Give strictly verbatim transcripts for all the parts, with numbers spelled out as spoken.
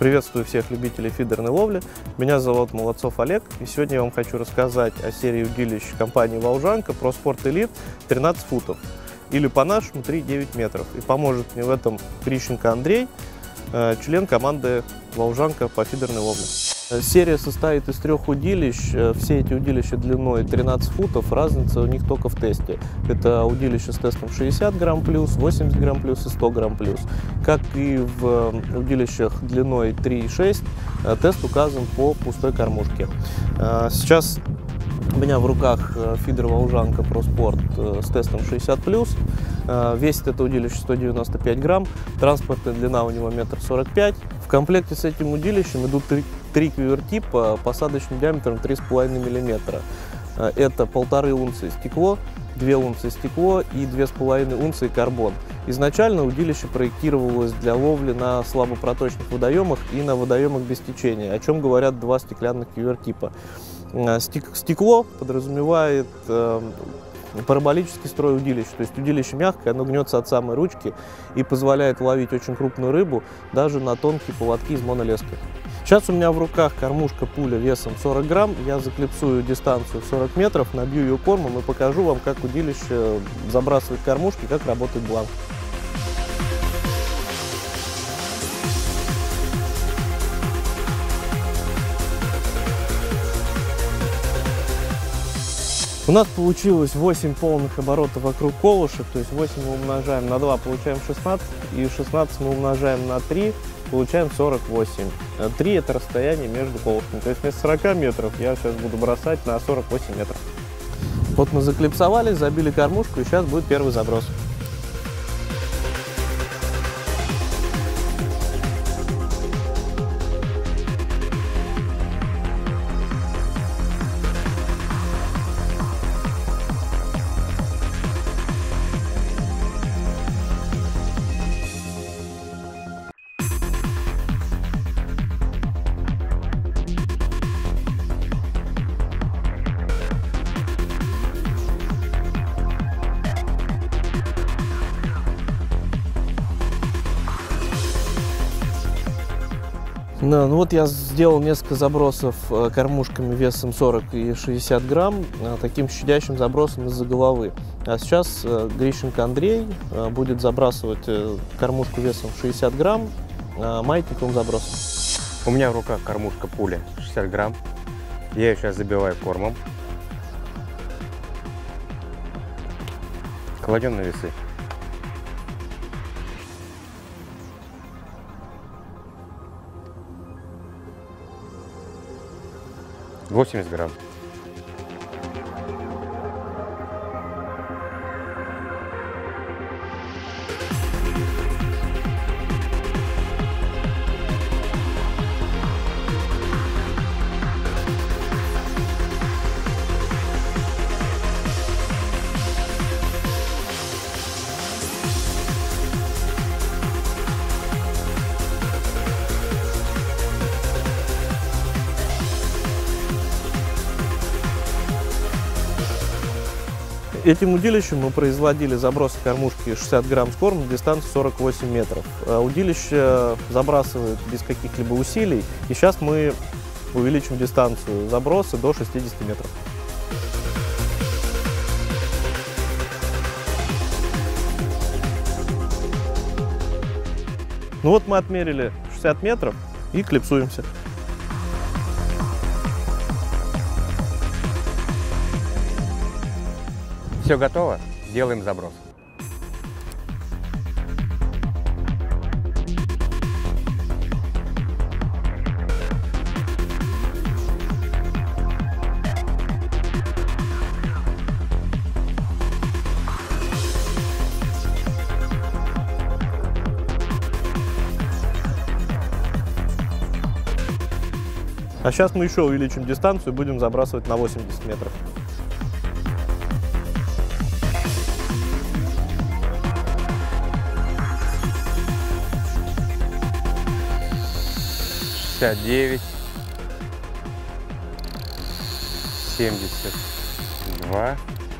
Приветствую всех любителей фидерной ловли. Меня зовут Молодцов Олег, и сегодня я вам хочу рассказать о серии удилищ компании Волжанка ProSport Elite тринадцать футов, или по-нашему три и девять метров. И поможет мне в этом Грищенко Андрей, член команды Волжанка по фидерной ловле. Серия состоит из трех удилищ. Все эти удилища длиной тринадцать футов, разница у них только в тесте. Это удилище с тестом шестьдесят грамм плюс, восемьдесят грамм плюс и сто грамм плюс. Как и в удилищах длиной три и шесть, тест указан по пустой кормушке. Сейчас у меня в руках фидер Волжанка ProSport с тестом шестьдесят плюс. Весит это удилище сто девяносто пять грамм, транспортная длина у него метр сорок пять. В комплекте с этим удилищем идут три квивертипа посадочным диаметром три и пять миллиметра. Это полторы унции стекло, две унции стекло и две с половиной унции карбон. Изначально удилище проектировалось для ловли на слабопроточных водоемах и на водоемах без течения, о чем говорят два стеклянных квивертипа. Стекло подразумевает параболический строй удилища, то есть удилище мягкое, оно гнется от самой ручки и позволяет ловить очень крупную рыбу даже на тонкие поводки из монолески. Сейчас у меня в руках кормушка пуля весом сорок грамм, я заклипсую дистанцию сорок метров, набью ее кормом и покажу вам, как удилище забрасывает кормушки, как работает бланк. У нас получилось восемь полных оборотов вокруг колышек, то есть восемь мы умножаем на два, получаем шестнадцать, и шестнадцать мы умножаем на три, получаем сорок восемь. три это расстояние между колышками, то есть вместо сорока метров я сейчас буду бросать на сорок восемь метров. Вот мы заклипсовали, забили кормушку, и сейчас будет первый заброс. Ну вот я сделал несколько забросов кормушками весом сорок и шестьдесят грамм, таким щадящим забросом из-за головы. А сейчас Грищенко Андрей будет забрасывать кормушку весом шестьдесят грамм маятниковым забросом. У меня в руках кормушка пуля шестьдесят грамм. Я ее сейчас забиваю кормом. Кладем на весы. восемьдесят грамм. Этим удилищем мы производили забросы кормушки шестьдесят грамм с кормом, дистанцию сорок восемь метров. Удилище забрасывает без каких-либо усилий, и сейчас мы увеличим дистанцию заброса до шестидесяти метров. Ну вот мы отмерили шестьдесят метров и клипсуемся. Все готово, делаем заброс. А сейчас мы еще увеличим дистанцию и будем забрасывать на восемьдесят метров. шестьдесят девять, семьдесят два,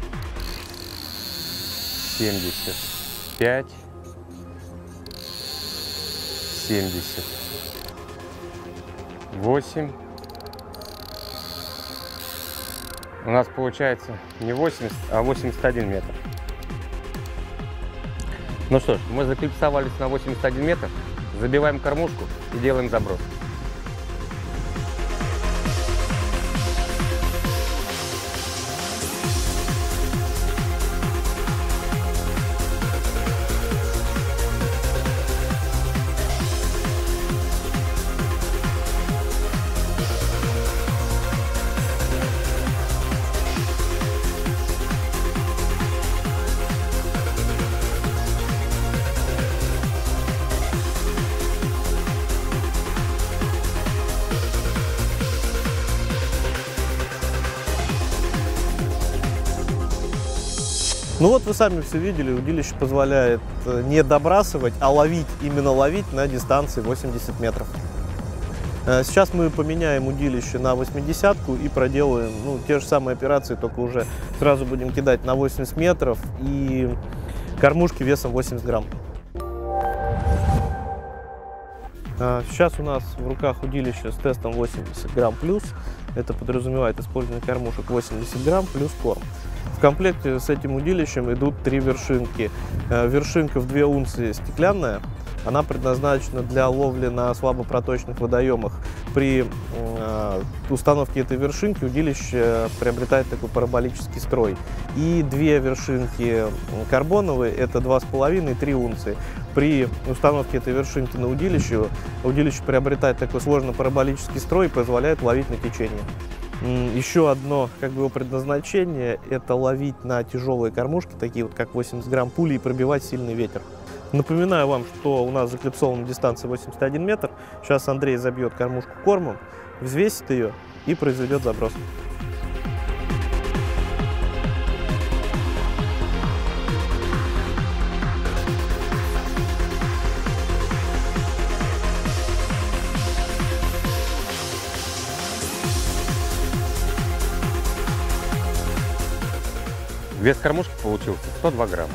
семьдесят пять, семьдесят, восемь. У нас получается не восемьдесят, а восемьдесят один метр. Ну что ж, мы заклипсовались на восемьдесят один метр, забиваем кормушку и делаем заброс. Ну вот вы сами все видели, удилище позволяет не добрасывать, а ловить, именно ловить на дистанции восемьдесят метров. Сейчас мы поменяем удилище на восьмидесятку и проделаем ну, те же самые операции, только уже сразу будем кидать на восемьдесят метров и кормушки весом восемьдесят грамм. Сейчас у нас в руках удилище с тестом восемьдесят грамм плюс. Это подразумевает использование кормушек восемьдесят грамм плюс корм. В комплекте с этим удилищем идут три вершинки. Вершинка в две унции стеклянная. Она предназначена для ловли на слабопроточных водоемах. При установке этой вершинки удилище приобретает такой параболический строй. И две вершинки карбоновые, это два с половиной — три унции. При установке этой вершинки на удилище, удилище приобретает такой сложный параболический строй и позволяет ловить на течение. Еще одно как бы, его предназначение – это ловить на тяжелые кормушки, такие вот как восемьдесят грамм пули, и пробивать сильный ветер. Напоминаю вам, что у нас заклипсована дистанция восемьдесят один метр. Сейчас Андрей забьет кормушку кормом, взвесит ее и произведет заброс. Вес кормушки получился сто два грамма.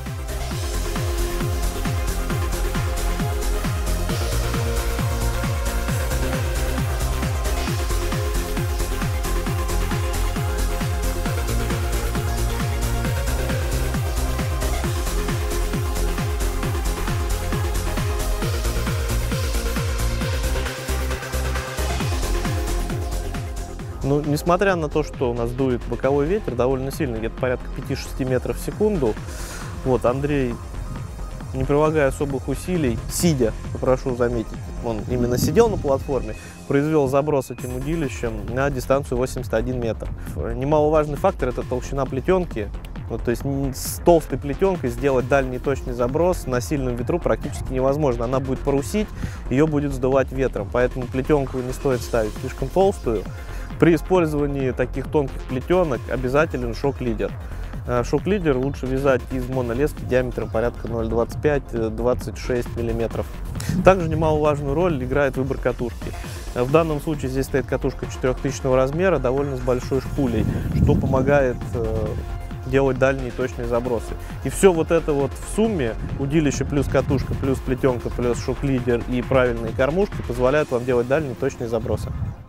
Ну, несмотря на то, что у нас дует боковой ветер, довольно сильный, где-то порядка пяти-шести метров в секунду, вот Андрей, не прилагая особых усилий, сидя, попрошу заметить, он именно сидел на платформе, произвел заброс этим удилищем на дистанцию восемьдесят один метр. Немаловажный фактор – это толщина плетенки. Вот, то есть с толстой плетенкой сделать дальний точный заброс на сильном ветру практически невозможно. Она будет парусить, ее будет сдувать ветром, поэтому плетенку не стоит ставить слишком толстую. При использовании таких тонких плетенок обязателен шок-лидер. Шок-лидер лучше вязать из монолески диаметром порядка ноль целых двадцать пять — двадцать шесть миллиметров. Также немаловажную роль играет выбор катушки. В данном случае здесь стоит катушка четырехтысячного размера, довольно с большой шпулей, что помогает делать дальние точные забросы. И все вот это вот в сумме, удилище плюс катушка, плюс плетенка, плюс шок-лидер и правильные кормушки позволяют вам делать дальние точные забросы.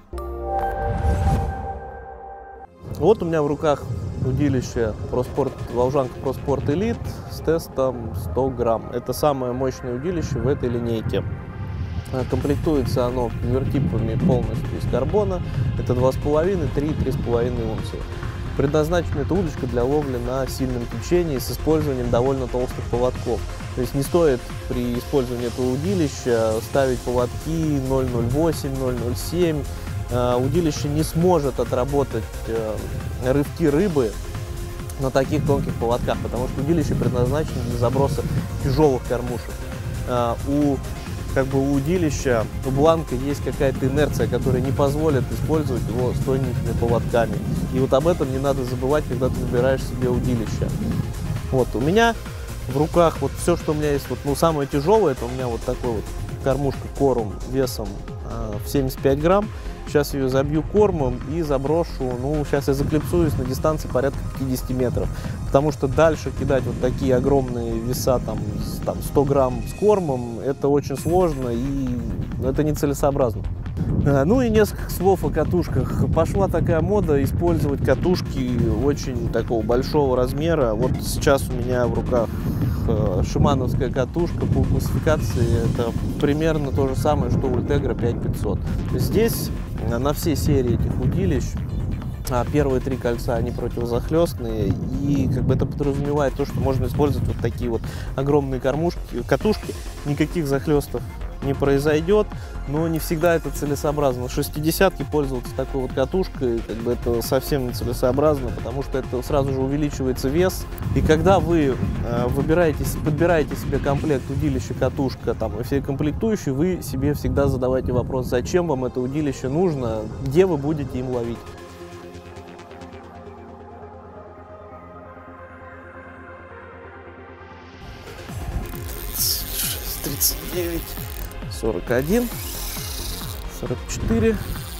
Вот у меня в руках удилище ProSport, Волжанка ProSport Elite с тестом сто грамм. Это самое мощное удилище в этой линейке. Комплектуется оно конвертипами полностью из карбона. Это два с половиной, три — три с половиной унции. Предназначена эта удочка для ловли на сильном течении с использованием довольно толстых поводков. То есть не стоит при использовании этого удилища ставить поводки ноль целых ноль восемь — ноль целых ноль семь. Удилище не сможет отработать рывки рыбы на таких тонких поводках, потому что удилище предназначено для заброса тяжелых кормушек. У, как бы, у удилища, у бланка есть какая-то инерция, которая не позволит использовать его с тоненькими поводками. И вот об этом не надо забывать, когда ты выбираешь себе удилище. Вот у меня в руках вот все, что у меня есть, вот, ну, самое тяжелое, это у меня вот такой вот кормушка корум весом э, в семьдесят пять грамм. Сейчас ее забью кормом и заброшу, ну, сейчас я заклипсуюсь на дистанции порядка пятидесяти метров, потому что дальше кидать вот такие огромные веса, там, там сто грамм с кормом, это очень сложно и это нецелесообразно. Ну и несколько слов о катушках. Пошла такая мода использовать катушки очень такого большого размера. Вот сейчас у меня в руках шимановская катушка по классификации. Это примерно то же самое, что Ultegra пять пятьсот. Здесь на всей серии этих удилищ первые три кольца, они противозахлестные, и как бы это подразумевает то, что можно использовать вот такие вот огромные кормушки, катушки, никаких захлестов не произойдет, но не всегда это целесообразно. В шестидесятке пользоваться такой вот катушкой, как бы это совсем не целесообразно, потому что это сразу же увеличивается вес, и когда вы э, выбираете, подбираете себе комплект удилища, катушка там и все комплектующие, вы себе всегда задавайте вопрос, зачем вам это удилище нужно, где вы будете им ловить. тридцать девять, сорок один, сорок четыре,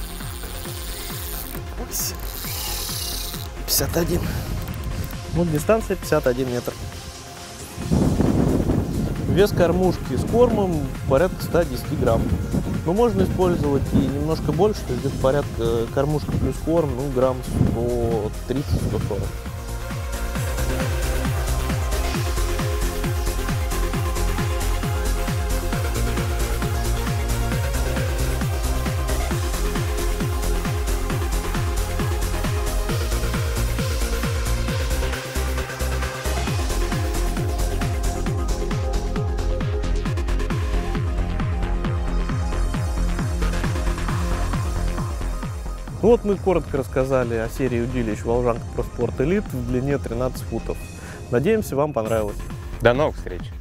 пятьдесят один. Вот дистанция пятьдесят один метр. Вес кормушки с кормом порядка ста десяти грамм. Но можно использовать и немножко больше, то есть где-то порядка кормушка плюс корм, ну грамм сто тридцать — сто сорок. Ну вот мы коротко рассказали о серии удилищ Волжанка Pro Sport Elite в длине тринадцать футов. Надеемся, вам понравилось. До новых встреч!